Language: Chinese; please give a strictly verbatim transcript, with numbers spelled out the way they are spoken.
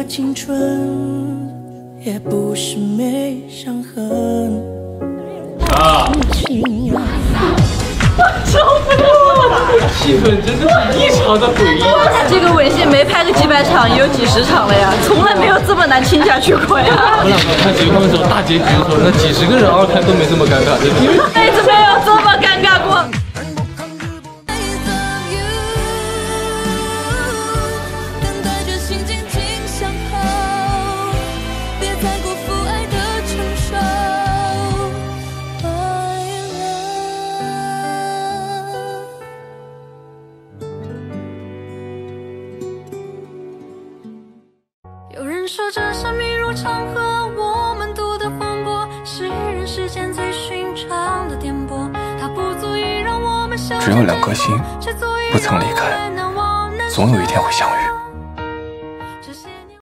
青春，也不是没伤痕。 啊！ 我受不了了， 气氛真的是异常的诡异。 这个吻戏没拍个几百场，也有几十场了呀，从来没有这么难亲下去过呀。 我两个看结婚的时候，大结局的时候，那几十个人二看都没这么尴尬，真的。 这辈子没有这么尴尬过。 有人说这是迷入长河，我们渡的风波是人世间最寻常的颠簸，它不足以让我们相只有两颗心不曾离开，总有一天会相遇。